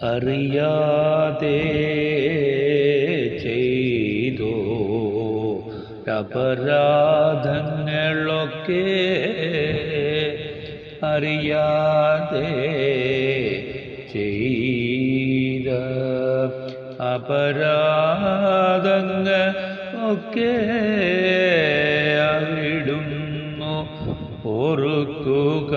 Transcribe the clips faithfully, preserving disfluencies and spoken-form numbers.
അറിയാതെ ചെയ്തോ അപരാധങ്ങളൊക്കെ അറിയാതെ ചെയ്ത അപരാധങ്ങളൊക്കെ അവിടുന്നു ഓർക്കുക.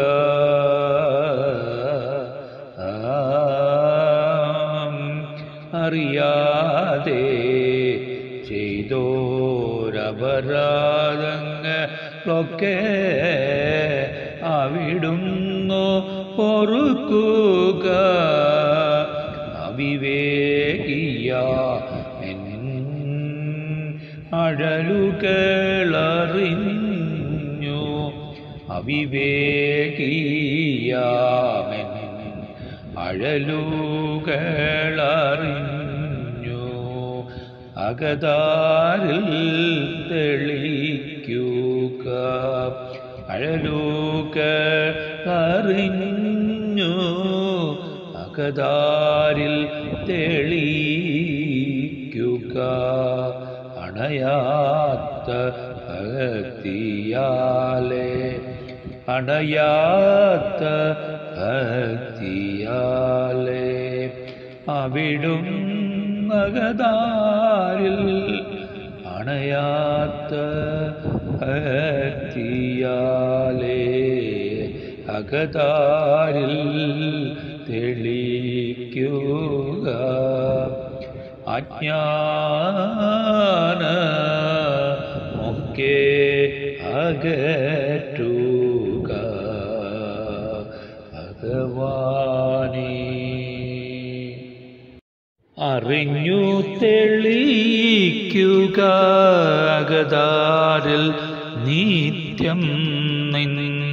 അറിയാതെ ചെയ്തോരപരാധങ്ങളൊക്കെ അവിടുന്നു പൊറുക്കുക. അവിവേകിയ എൻ അഴലുകളറിഞ്ഞു അവിവേകിയാമെൻ അഴലുകളറിഞ്ഞു അകതാരിൽ തെളിക്കുക. അഴലുകളറിഞ്ഞു അകതാരിൽ തെളിക്കുക. അണയാത്ത ഭക്തിയാലേ അണയാത്ത ഭക്തിയാലേ അവിടും അകതാരിൽ അണയാത്ത ഭക്തിയാലേ അകതാരിൽ തെളിക്കുക. അജ്ഞാനമൊക്കെ അകറ്റുക ഭഗവാനേ. അറിഞ്ഞു തെളിക്കുക അകതാരിൽ നിത്യം നിൻ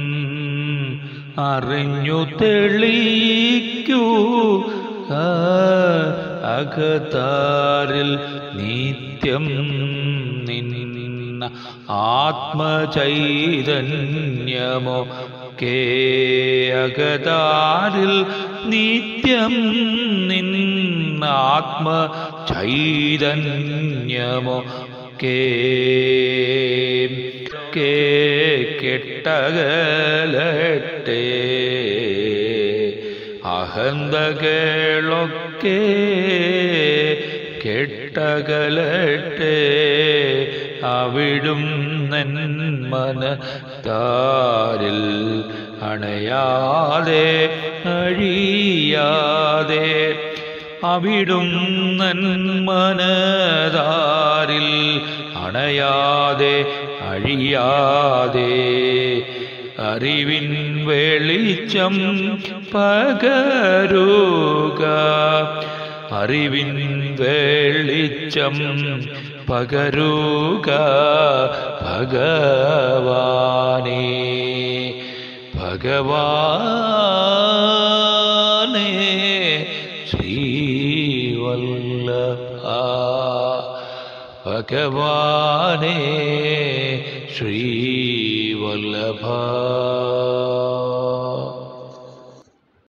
അറിഞ്ഞു തെളിക്കുക അകതാരിൽ നിത്യം നിന്ന ആത്മചൈതന്യമൊക്കെ അകതാരിൽ നിത്യം നിന്ന ആത്മചൈതന്യമൊക്കെ കെട്ടകലട്ടെ അഹന്തകളൊക്കെ കെട്ടകലട്ടെ അവിടും മനതാരിൽ അണയാതെ അഴിയാതെ അവിടും മനതാരിൽ അണയാതെ അഴിയാതെ അറിവിൻ വെളിച്ചം പകരുക. അറിവിൻ വെളിച്ചം പകരുക ഭഗവാനേ. ഭഗവാനേ ശ്രീവല്ലഭ ഭഗവാനേ ശ്രീവല്ലഭ.